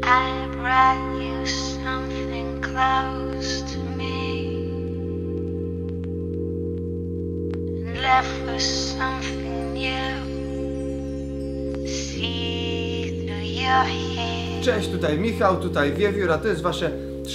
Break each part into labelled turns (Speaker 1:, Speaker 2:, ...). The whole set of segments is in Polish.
Speaker 1: I brought you something close to me and left with something new. See through your hair.
Speaker 2: Cześć, tutaj Michał, tutaj Wiewiór, a to jest wasze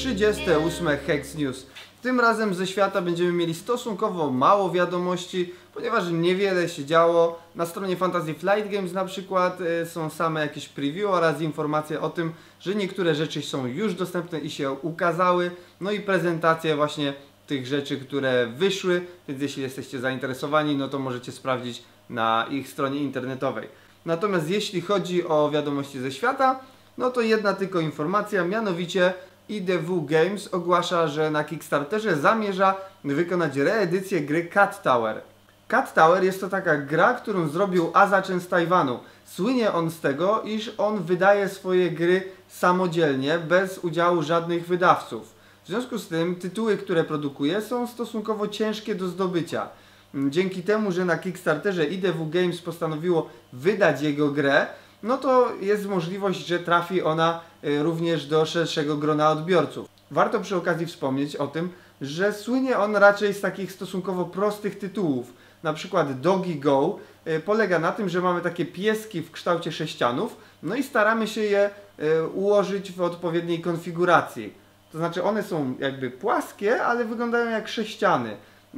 Speaker 2: 38 Hex News. Tym razem ze świata będziemy mieli stosunkowo mało wiadomości, ponieważ niewiele się działo. Na stronie Fantasy Flight Games na przykład są same jakieś preview oraz informacje o tym, że niektóre rzeczy są już dostępne i się ukazały. No i prezentacje właśnie tych rzeczy, które wyszły, więc jeśli jesteście zainteresowani, no to możecie sprawdzić na ich stronie internetowej. Natomiast jeśli chodzi o wiadomości ze świata, no to jedna tylko informacja, mianowicie IDW Games ogłasza, że na Kickstarterze zamierza wykonać reedycję gry Cat Tower. Cat Tower jest to taka gra, którą zrobił Azacen z Tajwanu. Słynie on z tego, iż on wydaje swoje gry samodzielnie, bez udziału żadnych wydawców. W związku z tym tytuły, które produkuje, są stosunkowo ciężkie do zdobycia. Dzięki temu, że na Kickstarterze IDW Games postanowiło wydać jego grę, no to jest możliwość, że trafi ona również do szerszego grona odbiorców. Warto przy okazji wspomnieć o tym, że słynie on raczej z takich stosunkowo prostych tytułów. Na przykład Doggy Go polega na tym, że mamy takie pieski w kształcie sześcianów, no i staramy się je ułożyć w odpowiedniej konfiguracji. To znaczy one są jakby płaskie, ale wyglądają jak sześciany.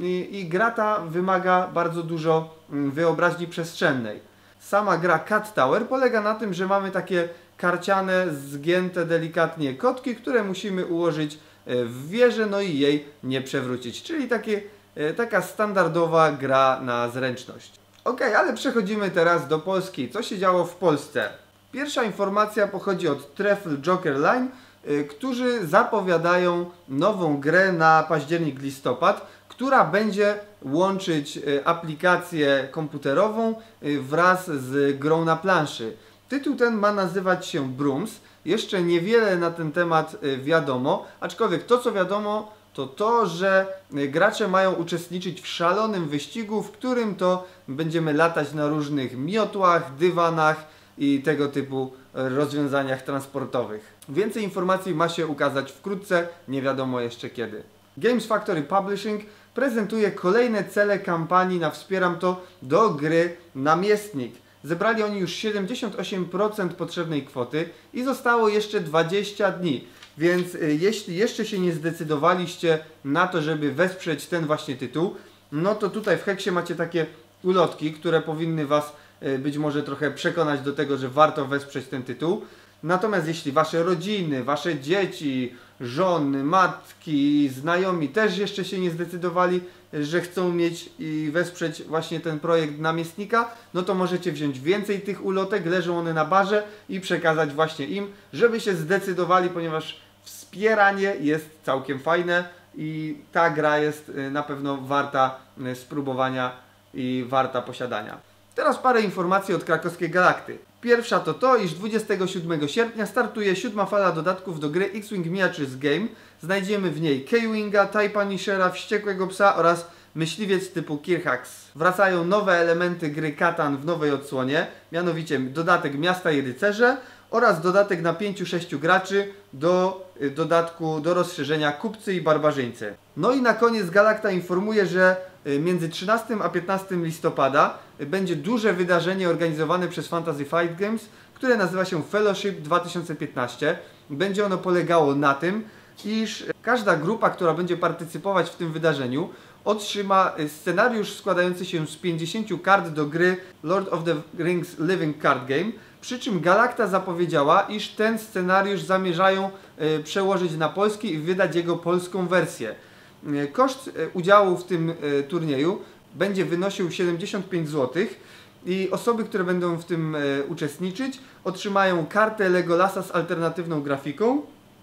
Speaker 2: I gra ta wymaga bardzo dużo wyobraźni przestrzennej. Sama gra Cat Tower polega na tym, że mamy takie karciane, zgięte delikatnie kotki, które musimy ułożyć w wieży, no i jej nie przewrócić. Czyli taka standardowa gra na zręczność. Ok, ale przechodzimy teraz do Polski. Co się działo w Polsce? Pierwsza informacja pochodzi od Treffle Joker Line, którzy zapowiadają nową grę na październik-listopad, która będzie łączyć aplikację komputerową wraz z grą na planszy. Tytuł ten ma nazywać się Brooms. Jeszcze niewiele na ten temat wiadomo, aczkolwiek to co wiadomo to to, że gracze mają uczestniczyć w szalonym wyścigu, w którym to będziemy latać na różnych miotłach, dywanach i tego typu rozwiązaniach transportowych. Więcej informacji ma się ukazać wkrótce, nie wiadomo jeszcze kiedy. Games Factory Publishing prezentuje kolejne cele kampanii na Wspieram to do gry Namiestnik. Zebrali oni już 78% potrzebnej kwoty i zostało jeszcze 20 dni. Więc jeśli jeszcze się nie zdecydowaliście na to, żeby wesprzeć ten właśnie tytuł, no to tutaj w Heksie macie takie ulotki, które powinny Was być może trochę przekonać do tego, że warto wesprzeć ten tytuł. Natomiast jeśli Wasze rodziny, Wasze dzieci, żony, matki, znajomi też jeszcze się nie zdecydowali, że chcą mieć i wesprzeć właśnie ten projekt Namiestnika, no to możecie wziąć więcej tych ulotek, leżą one na barze i przekazać właśnie im, żeby się zdecydowali, ponieważ wspieranie jest całkiem fajne i ta gra jest na pewno warta spróbowania i warta posiadania. Teraz parę informacji od krakowskiej Galakty. Pierwsza to to, iż 27 sierpnia startuje 7. fala dodatków do gry X-Wing Miniatures Game. Znajdziemy w niej K-Winga, TIE Punishera, Wściekłego Psa oraz myśliwiec typu Kirhax. Wracają nowe elementy gry Katan w nowej odsłonie, mianowicie dodatek Miasta i Rycerze oraz dodatek na 5-6 graczy do dodatku do rozszerzenia Kupcy i Barbarzyńcy. No i na koniec Galakta informuje, że między 13 a 15 listopada będzie duże wydarzenie organizowane przez Fantasy Flight Games, które nazywa się Fellowship 2015. Będzie ono polegało na tym, iż każda grupa, która będzie partycypować w tym wydarzeniu, otrzyma scenariusz składający się z 50 kart do gry Lord of the Rings Living Card Game, przy czym Galakta zapowiedziała, iż ten scenariusz zamierzają przełożyć na polski i wydać jego polską wersję. Koszt udziału w tym turnieju będzie wynosił 75 zł i osoby, które będą w tym uczestniczyć, otrzymają kartę Legolasa z alternatywną grafiką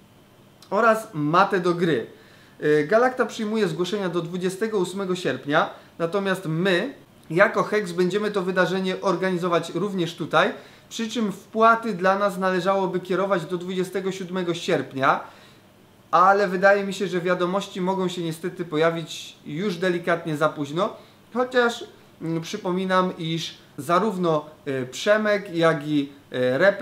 Speaker 2: oraz matę do gry. Galakta przyjmuje zgłoszenia do 28 sierpnia, natomiast my, jako Hex, będziemy to wydarzenie organizować również tutaj, przy czym wpłaty dla nas należałoby kierować do 27 sierpnia, ale wydaje mi się, że wiadomości mogą się niestety pojawić już delikatnie za późno, chociaż przypominam, iż zarówno Przemek, jak i Repek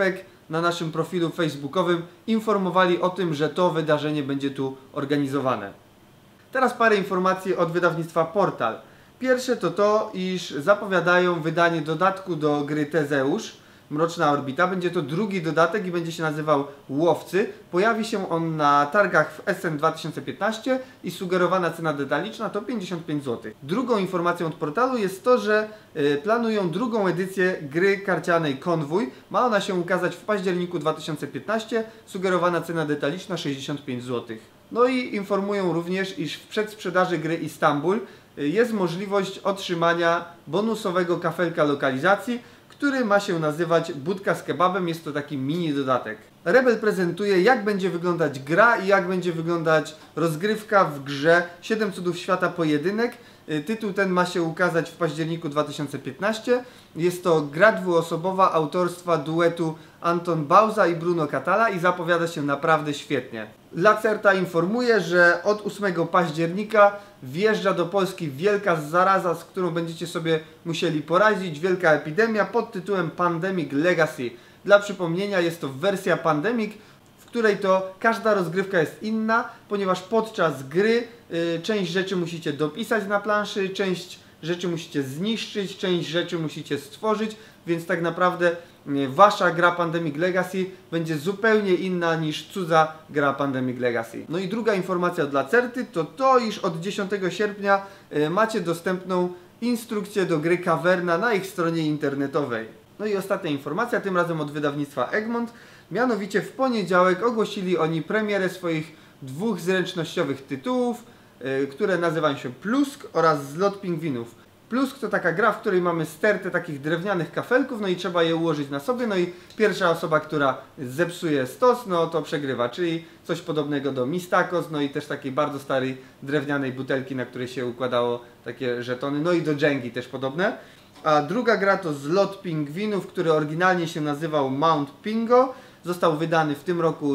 Speaker 2: na naszym profilu facebookowym informowali o tym, że to wydarzenie będzie tu organizowane. Teraz parę informacji od wydawnictwa Portal. Pierwsze to to, iż zapowiadają wydanie dodatku do gry Tezeusz, Mroczna Orbita. Będzie to drugi dodatek i będzie się nazywał Łowcy. Pojawi się on na targach w Essen 2015 i sugerowana cena detaliczna to 55 zł. Drugą informacją od portalu jest to, że planują drugą edycję gry karcianej Konwój. Ma ona się ukazać w październiku 2015, sugerowana cena detaliczna 65 zł. No i informują również, iż w przedsprzedaży gry Istanbul jest możliwość otrzymania bonusowego kafelka lokalizacji, który ma się nazywać Budka z kebabem. Jest to taki mini dodatek. Rebel prezentuje, jak będzie wyglądać gra i jak będzie wyglądać rozgrywka w grze 7 cudów świata pojedynek. Tytuł ten ma się ukazać w październiku 2015. Jest to gra dwuosobowa autorstwa duetu Anton Bauza i Bruno Catala i zapowiada się naprawdę świetnie. Lacerta informuje, że od 8 października wjeżdża do Polski wielka zaraza, z którą będziecie sobie musieli poradzić, wielka epidemia pod tytułem Pandemic Legacy. Dla przypomnienia, jest to wersja Pandemic, w której to każda rozgrywka jest inna, ponieważ podczas gry część rzeczy musicie dopisać na planszy, część rzeczy musicie zniszczyć, część rzeczy musicie stworzyć, więc tak naprawdę wasza gra Pandemic Legacy będzie zupełnie inna niż cudza gra Pandemic Legacy. No i druga informacja od Lacerty to to, iż od 10 sierpnia macie dostępną instrukcję do gry Caverna na ich stronie internetowej. No i ostatnia informacja, tym razem od wydawnictwa Egmont. Mianowicie w poniedziałek ogłosili oni premierę swoich dwóch zręcznościowych tytułów, które nazywają się Plusk oraz Zlot Pingwinów. Plusk to taka gra, w której mamy stertę takich drewnianych kafelków, no i trzeba je ułożyć na sobie, no i pierwsza osoba, która zepsuje stos, no to przegrywa, czyli coś podobnego do Mistakos, no i też takiej bardzo starej drewnianej butelki, na której się układało takie żetony, no i do Jengi też podobne. A druga gra to Zlot Pingwinów, który oryginalnie się nazywał Mount Pingo. Został wydany w tym roku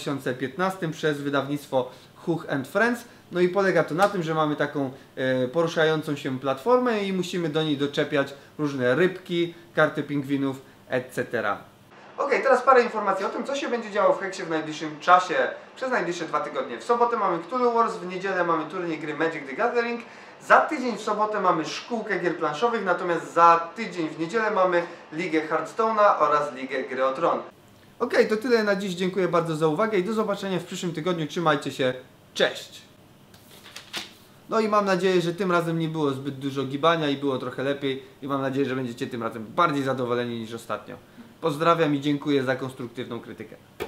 Speaker 2: 2015 przez wydawnictwo Huch & Friends. No i polega to na tym, że mamy taką poruszającą się platformę i musimy do niej doczepiać różne rybki, karty pingwinów, etc. Ok, teraz parę informacji o tym, co się będzie działo w Heksie w najbliższym czasie, przez najbliższe 2 tygodnie. W sobotę mamy Cthulhu Wars, w niedzielę mamy turniej gry Magic the Gathering, za tydzień w sobotę mamy szkółkę gier planszowych, natomiast za tydzień w niedzielę mamy Ligę Hearthstone'a oraz Ligę Gry o Tron. Ok, to tyle na dziś, dziękuję bardzo za uwagę i do zobaczenia w przyszłym tygodniu, trzymajcie się, cześć! No i mam nadzieję, że tym razem nie było zbyt dużo gibania i było trochę lepiej i mam nadzieję, że będziecie tym razem bardziej zadowoleni niż ostatnio. Pozdrawiam i dziękuję za konstruktywną krytykę.